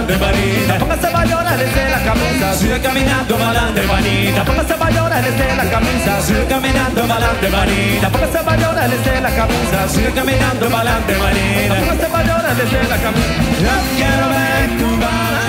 pa'lante, manita. Póngase a bailar desde la camisa. Sigue caminando pa'lante, manita. Póngase a bailar desde la camisa. Sigue caminando pa'lante, manita. Póngase a bailar desde la camisa. Sigue caminando pa'lante, manita. Póngase a bailar desde la camisa. Yo quiero ver tu baile.